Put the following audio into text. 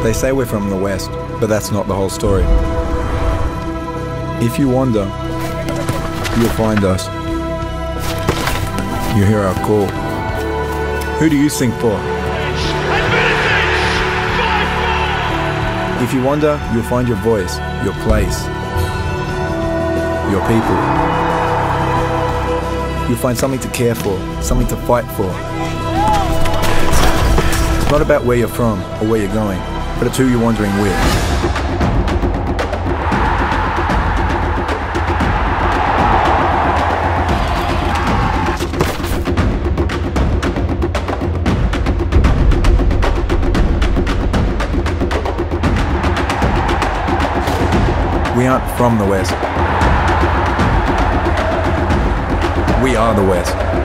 They say we're from the West, but that's not the whole story. If you wander, you'll find us. You hear our call. Who do you sing for? If you wander, you'll find your voice, your place, your people. You'll find something to care for, something to fight for. It's not about where you're from or where you're going, but it's who you're wandering with. We aren't from the West. We are the West.